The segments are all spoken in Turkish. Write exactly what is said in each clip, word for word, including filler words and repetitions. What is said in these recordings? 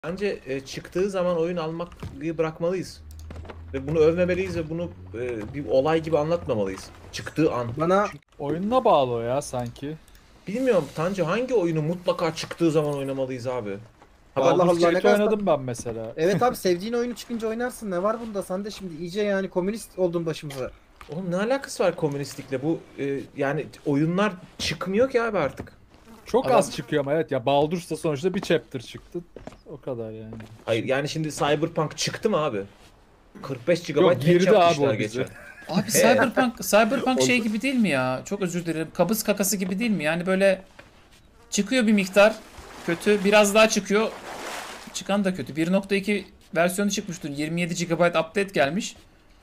Bence e, çıktığı zaman oyun almayı bırakmalıyız. Ve bunu övmemeliyiz ve bunu e, bir olay gibi anlatmamalıyız. Çıktığı an. Bana Çünkü Oyununa bağlı o ya sanki. bilmiyorum Tanju, hangi oyunu mutlaka çıktığı zaman oynamalıyız abi? Ha, Vallahi bak, Allah, ne Gate kadar- oynadım ben mesela. evet abi, sevdiğin oyunu çıkınca oynarsın, ne var bunda? Sen de şimdi iyice yani komünist oldun başımıza. oğlum ne alakası var komünistlikle? Bu e, yani oyunlar çıkmıyor ki abi artık. Çok Adam- az çıkıyor ama evet ya Baldur's da sonuçta bir chapter çıktı. O kadar yani. Hayır yani şimdi Cyberpunk çıktı mı abi? kırk beş gigabayt Yok, patch girdi abi yapmışlar o bize. geçen. Abi Cyberpunk Cyberpunk şey gibi değil mi ya? Çok özür dilerim. Kabız kakası gibi değil mi? Yani böyle çıkıyor bir miktar kötü, biraz daha çıkıyor. Çıkan da kötü. bir nokta iki versiyonu çıkmış dün. yirmi yedi gigabayt update gelmiş.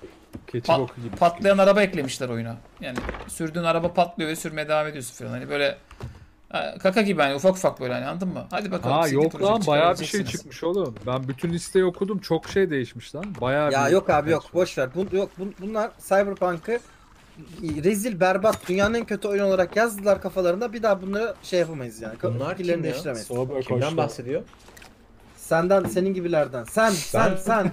Keçi Pa- boku gibi. patlayan araba eklemişler oyuna. Yani sürdüğün araba patlıyor ve sürmeye devam ediyorsun falan. Hani böyle ha, kaka gibi hani ufak ufak böyle hani, anladın mı? Hadi bakalım. Ha C D yok Projekt lan, bayağı bir şey çıkarabileceksiniz. çıkmış oğlum. Ben bütün listeyi okudum. Çok şey değişmiş lan. Bayağı Ya bir yok abi, yok patch var. boş ver. Bu, yok bu- bunlar Cyberpunk'ı rezil, berbat, dünyanın en kötü oyunu olarak yazdılar kafalarında. Bir daha bunları şey yapamayız yani. Bunlar Fikirlerini kim ya? değiştiremeyiz. Soğuk Kimden koştu. bahsediyor? Senden, senin gibilerden. Sen, sen, Ben- sen.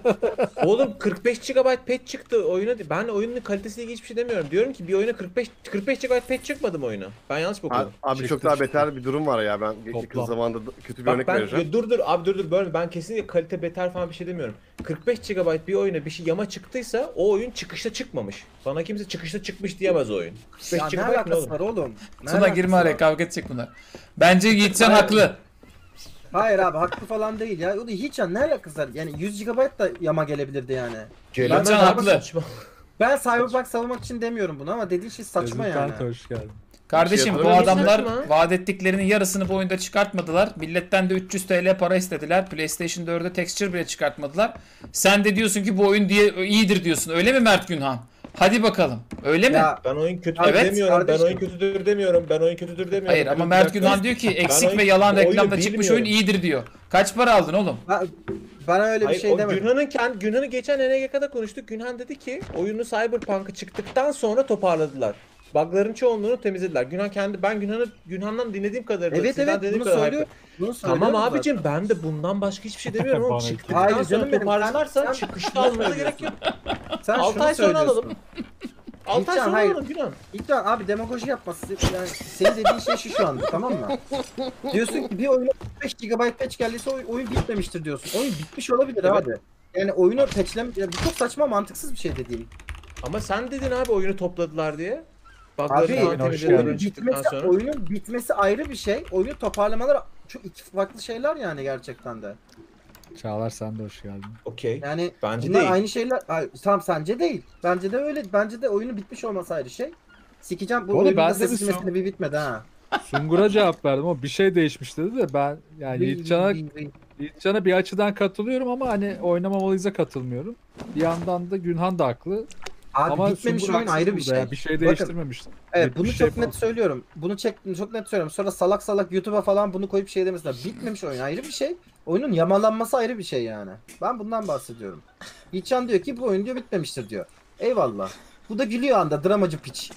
Oğlum kırk beş gigabayt patch çıktı oyuna. Ben oyunun kalitesiyle ilgili hiçbir şey demiyorum. Diyorum ki bir oyuna kırk beş kırk beş gigabayt patch çıkmadı mı oyuna? Ben yanlış mı Abi, okudum? abi Çıktı, çok daha çıktı. beter bir durum var ya, ben Toplam. yakın zamanda da- kötü bir Bak örnek ben vereceğim. dur dur abi dur dur bölme. Ben kesinlikle kalite beter falan bir şey demiyorum. kırk beş gigabayt bir oyuna bir şey yama çıktıysa o oyun çıkışta çıkmamış. Bana kimse çıkışta çıkmış diyemez o oyun. kırk beş Ya ne gigabayt ne alakası oğlum? var oğlum? Ne Tuna alakası girme araya, var? kavga edecek bunlar. Bence Yiğitcan Hayır. haklı. Hayır abi, haklı falan değil ya. O da hiç ya, ne alakası var? Yani yüz gigabayt da yama gelebilirdi yani. Gelemez Can abi, haklı. saçma. Ben Cyberpunk savunmak için demiyorum bunu ama dediğin şey saçma Özgür yani. Kanka, hoş geldin. Kardeşim Bir bu şey adamlar yapalım mı? vaat ettiklerinin yarısını bu oyunda çıkartmadılar. Milletten de üç yüz TL para istediler. PlayStation dörde texture bile çıkartmadılar. Sen de diyorsun ki bu oyun diye iyidir diyorsun. Öyle mi Mert Günhan? Hadi bakalım. Öyle mi? Ya Ben oyun kötüdür Evet, demiyorum. Ben kardeşim. oyun kötüdür demiyorum. Ben oyun kötüdür demiyorum. Hayır Ben ama bir Mert dakika- Günhan diyor ki eksik oyun- ve yalan oyunu reklamda çıkmış oyun bilmiyorum. iyidir diyor. Kaç para aldın oğlum? ben, ben öyle bir Hayır, şey o demedim. Günhan'ın kendi Günhan'ı geçen N G K'da konuştuk. Günhan dedi ki oyunu Cyberpunk'ı çıktıktan sonra toparladılar. Bug'ların çoğunluğunu temizlediler. Günhan kendi ben Günhan'ı Günhan'dan dinlediğim kadarıyla Evet sizden evet, dediğim bunu kadar söylüyor. hype- Bunu Tamam söylüyorum abicim zaten. ben de bundan başka hiçbir şey demiyorum ama Bana çıktıktan Hayır sonra canım benim, toparlarlarsa sen- çıkışta almaya gerek yok. Sen altı şunu ay sonra söylüyorsun. alalım. altı ay Hiç- sonra hayır. alalım Günhan. İlkan abi, demagoji yapması. Yani senin dediğin şey şu şu anda, tamam mı? Diyorsun ki bir oyuna beş gigabayt patch geldiyse oy- oyun bitmemiştir diyorsun. Oyun bitmiş olabilir Evet. abi. Yani oyunu patchlem... Ya bu çok saçma, mantıksız bir şey dediğim. Ama sen dedin abi oyunu topladılar diye. Abi Bug'ları falan hoş temizlediler geldin. oyunun çıktıktan bitmesi, sonra. oyunun bitmesi ayrı bir şey. Oyunu toparlamalar çok iki farklı şeyler yani gerçekten de. Çağlar, sen de hoş geldin. Okey. Yani Bence bunlar değil. aynı şeyler. Ay, tamam, sence değil. Bence de öyle. Bence de oyunun bitmiş olması ayrı şey. Sikeceğim bu Bu arada oyunun ben da de bir sesi son- mesele bir bitmedi ha. Sungur'a cevap verdim ama bir şey değişmiş dedi de ben yani Yiğitcan'a Yiğitcan'a bir açıdan katılıyorum ama hani oynamamalıyız'a katılmıyorum. Bir yandan da Günhan da haklı. Abi ama bitmemiş Sungur oyun haksız ayrı bir burada şey. ya. Bir şey Bakın, değiştirmemiştim. evet, Bir bunu şey çok net söylüyorum. Bunu çek, çok net söylüyorum. Sonra salak salak YouTube'a falan bunu koyup şey demesinler. Bitmemiş oyun ayrı bir şey. Oyunun yamalanması ayrı bir şey yani. Ben bundan bahsediyorum. Yiğitcan diyor ki bu oyun diyor bitmemiştir diyor. Eyvallah. Bu da gülüyor anda, dramacı piç.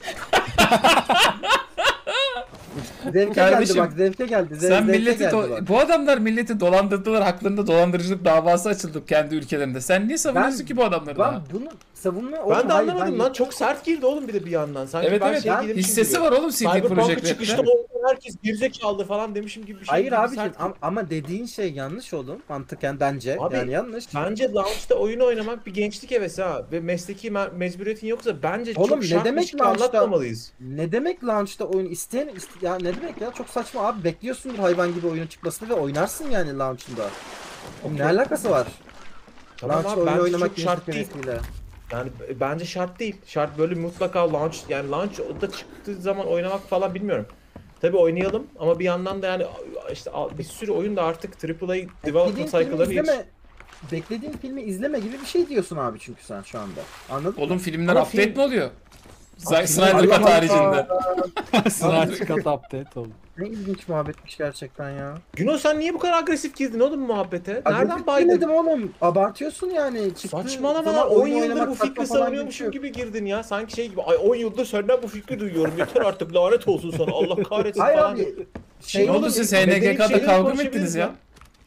Zevke Kardeşim, geldi bak, zevke geldi. Zev, Sen zevke milleti geldi do- bak. bu adamlar milleti dolandırdılar, haklarında dolandırıcılık davası açıldı kendi ülkelerinde. Sen niye savunuyorsun Ben- ki bu adamları Ben daha? bunu savunma Ben de anlamadım lan, çok sert girdi oğlum bir de bir yandan. Sanki Evet ben evet, şey ben- girmişim hissesi gibi. var oğlum C D Cyberpunk'ı Projekt çıkışta Red'de. oynayan herkes gerizekalı falan demişim gibi bir şey. Hayır gibi abi, sert ama, ama dediğin şey yanlış oğlum. Mantıken bence. Abi, yani yanlış. Bence launch'ta oyun oynamak bir gençlik hevesi ha. Ve mesleki me- mecburiyetin yoksa bence Oğlum, çok ne şartmış demek ki launch'ta- anlatmamalıyız. Ne demek launch'ta oyun isteyen iste- ya ne demek ya, çok saçma abi, bekliyorsundur hayvan gibi oyunun çıkmasını ve oynarsın yani launch'unda. Ne alakası var? Tamam Launch'ta abi oyun bence oynamak çok şart değil. gençlik hevesiyle. Yani b- bence şart değil. Şart böyle mutlaka launch yani launch da çıktığı zaman oynamak falan bilmiyorum. Tabii oynayalım ama bir yandan da yani işte a- bir sürü oyun da artık triple A Beklediğin development filmi cycle'ları geç. izleme, beklediğin filmi izleme gibi bir şey diyorsun abi, çünkü sen şu anda. Anladın mı? Oğlum filmler Ama update film- mi oluyor? Abi Z- film- Snyder Allah Cut Allah. haricinde. Sniper Cut update oldu. Ne ilginç muhabbetmiş gerçekten ya. Güno sen niye bu kadar agresif girdin oğlum muhabbete? Nereden Agresif baydın? demedim oğlum. Abartıyorsun yani. Çıktı Saçmalama zaman lan, on oyun yıldır oynamak bu saçma fikri falan savunuyormuşum gibi bir gibi girdin ya. Sanki şey gibi ay on yıldır senden bu fikri duyuyorum. Yeter artık, lanet olsun sana. Allah kahretsin Hayır falan. abi. Şey Ne oldu, oğlum, siz medeni H N G K'da şeyleri kavga mı konuşabiliriz ettiniz ya?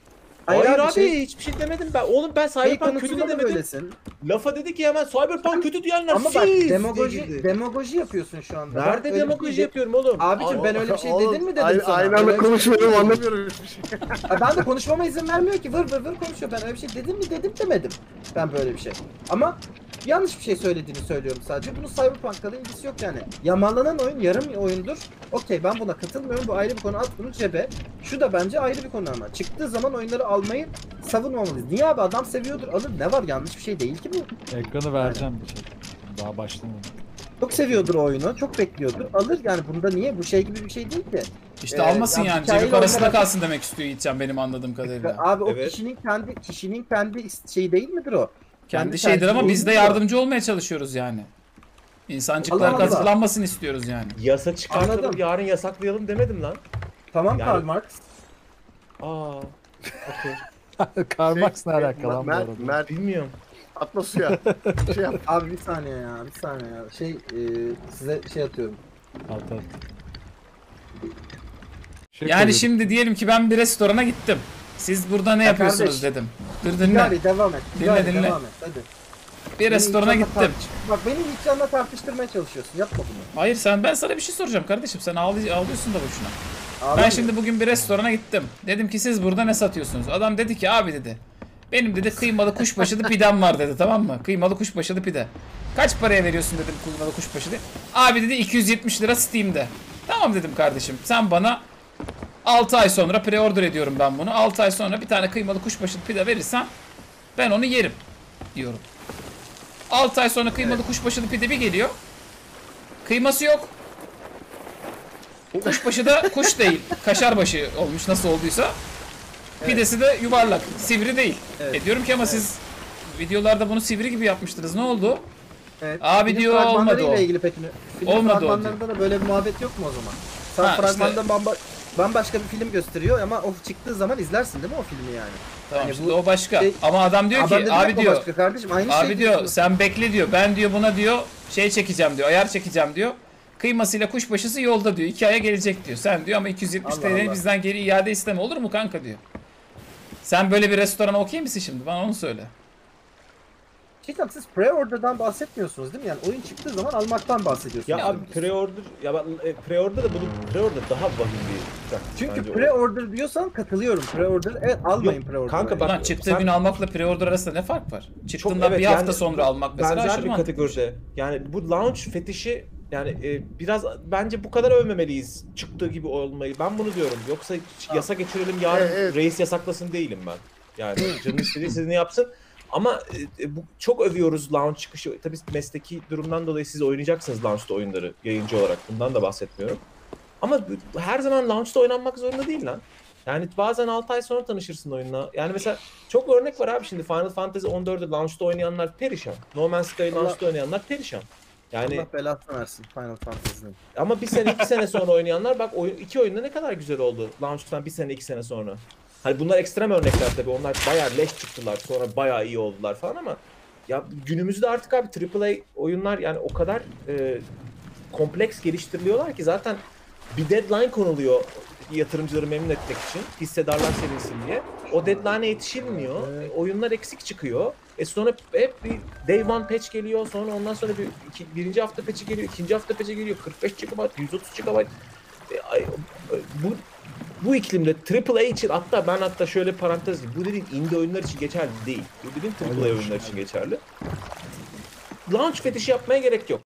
Hayır, Hayır abi, abi şey- hiçbir şey demedim ben. Oğlum ben Şey Cyberpunk kötü konusunda de da demedim. böylesin. Lafa dedi ki hemen Cyberpunk kötü diyenler Ama bak siz diye demagoji, girdi. demagoji yapıyorsun şu anda. Ben Nerede öyle bir demagoji şey- yapıyorum oğlum? Abicim Aa, ben öyle bir şey Oğlum, dedim mi dedim aynı, sana. Aynı Öyle anda bir şey konuşmuyorum demedim. anlamıyorum hiçbir şey. Ha, ben de konuşmama izin vermiyor ki vır vır vır konuşuyor. Ben öyle bir şey dedim mi dedim demedim. Ben böyle bir şey. Ama yanlış bir şey söylediğini söylüyorum sadece. Bunun Cyberpunk'la da ilgisi yok yani. Yamalanan oyun yarım oyundur. Okey ben buna katılmıyorum. Bu ayrı bir konu. At bunu cebe. Şu da bence ayrı bir konu ama. Çıktığı zaman oyunları almayı savunmamalıyız. Niye abi adam seviyordur alır. Ne var yanlış bir şey değil ki bu. Ekranı vereceğim bir şey. Daha başlamadım. Çok seviyordur o oyunu. Çok bekliyordur. Alır yani bunda niye? Bu şey gibi bir şey değil ki. İşte Ee, almasın ya yani. hikayeli Cebi arasında oyunlar- kalsın demek istiyor Yiğitcan benim anladığım kadarıyla. Abi o Evet. kişinin kendi kişinin kendi şeyi değil midir o? Kendi şeydir tercihi ama değil biz de midir o? yardımcı olmaya çalışıyoruz yani. İnsancıklar Allah Allah. kazıklanmasın istiyoruz yani. Yasa çıkartalım Anladım. yarın yasaklayalım demedim lan. Tamam Yani- Karl Marx. Aa. Okey. Karl Marx ne Şey, alaka lan bu Mert, arada? Mert Bilmiyorum. atla suya. Şey yap. Abi bir saniye ya, bir saniye ya. Şey e, size şey atıyorum. Alt alt. Şey Yani koyuyorum. şimdi diyelim ki ben bir restorana gittim. Siz burada ne Ya yapıyorsunuz kardeş. dedim. Dur dinle. Gari devam et. Dinle, Gari dinle. devam et hadi. Bir restorana Beni gittim. İlkan'la tartış- Bak beni İlkan'la tartıştırmaya çalışıyorsun. Yapma bunu. Hayır sen ben sana bir şey soracağım kardeşim. Sen ağlay- ağlıyorsun da boşuna. Ben Ağlamıyor. şimdi bugün bir restorana gittim. Dedim ki siz burada ne satıyorsunuz? Adam dedi ki abi dedi. Benim dedi kıymalı kuşbaşılı pidem var dedi, tamam mı? Kıymalı kuşbaşılı pide. Kaç paraya veriyorsun dedim kıymalı kuşbaşılı. Abi dedi iki yüz yetmiş lira Steam'de. Tamam dedim kardeşim. Sen bana altı ay sonra pre-order ediyorum ben bunu. altı ay sonra bir tane kıymalı kuşbaşılı pide verirsen ben onu yerim diyorum. altı ay sonra kıymalı kuşbaşılı pide bir geliyor. Kıyması yok. Kuşbaşı da kuş değil. Kaşarbaşı olmuş nasıl olduysa. Pidesi de yuvarlak. Sivri değil. Evet. E diyorum ki ama siz videolarda bunu sivri gibi yapmıştınız. Ne oldu? Evet. Abi Film diyor, olmadı fragmanlarıyla o. ilgili peki mi? Film Olmadı o fragmanlarında da böyle bir muhabbet yok mu o zaman? Sen Ha, fragmanda işte- bamba, bambaşka bir film gösteriyor ama o çıktığı zaman izlersin değil mi o filmi yani? Tamam Yani işte bu o başka. şey- Ama adam diyor ki Adam dedi abi ki, o diyor başka kardeşim aynı abi şey diyor diyorsun. sen bekle diyor. Ben diyor buna diyor şey çekeceğim diyor. Ayar çekeceğim diyor. Kıymasıyla kuşbaşısı yolda diyor. iki aya gelecek diyor. Sen diyor ama iki yüz yetmiş Allah T L'yi Allah. bizden geri iade isteme olur mu kanka diyor. Sen böyle bir restorana okey misin şimdi? Bana onu söyle. Cidden siz pre-order'dan bahsetmiyorsunuz değil mi? Yani oyun çıktığı zaman almaktan bahsediyorsunuz. Ya Yani abi pre-order ya ben e, pre-order da bunun pre-order daha vahim bir taktik Çünkü bence o. pre-order diyorsan katılıyorum. Pre-order evet almayın Yok, pre-order. kanka bak- Ulan çıktığı sen- gün almakla pre-order arasında ne fark var? Çıktığından evet, bir hafta yani sonra almak mesela benzer aşırı bir mantıklı. kategoride. Yani bu launch fetişi yani e, biraz bence bu kadar övmemeliyiz çıktığı gibi olmayı. Ben bunu diyorum. Yoksa hiç yasa geçirelim yarın Evet, evet. reis yasaklasın değilim ben. Yani canın istediği istediğini yapsın. Ama e, bu çok övüyoruz launch çıkışı. Tabii mesleki durumdan dolayı siz oynayacaksınız launch'ta oyunları yayıncı olarak. Bundan da bahsetmiyorum. Ama bu- her zaman launch'ta oynanmak zorunda değil lan. Yani bazen altı ay sonra tanışırsın oyunla. Yani mesela çok örnek var abi şimdi Final Fantasy on dördü launch'ta oynayanlar perişan. No Man's Sky'ı Allah- launch'ta oynayanlar perişan. Yani Allah belasını versin Final Fantasy'nin. ama bir sene iki sene sonra oynayanlar bak oyun, iki oyunda ne kadar güzel oldu launch'tan bir sene iki sene sonra. Hani bunlar ekstrem örnekler tabii. Onlar bayağı leş çıktılar. Sonra bayağı iyi oldular falan ama ya günümüzde artık abi triple A oyunlar yani o kadar e, kompleks geliştiriliyorlar ki zaten bir deadline konuluyor yatırımcıları memnun etmek için. Hissedarlar sevinsin diye. O deadline'e yetişilmiyor. E, oyunlar eksik çıkıyor. E sonra hep bir day one patch geliyor. Sonra ondan sonra bir iki, birinci hafta patch'i geliyor. ikinci hafta patch'i geliyor. kırk beş gigabayt, yüz otuz gigabayt. E, ay, bu bu iklimde triple A için hatta ben hatta şöyle parantez bu dediğim indie oyunlar için geçerli değil. Bu dediğim triple A oyunlar için geçerli. Launch fetişi yapmaya gerek yok.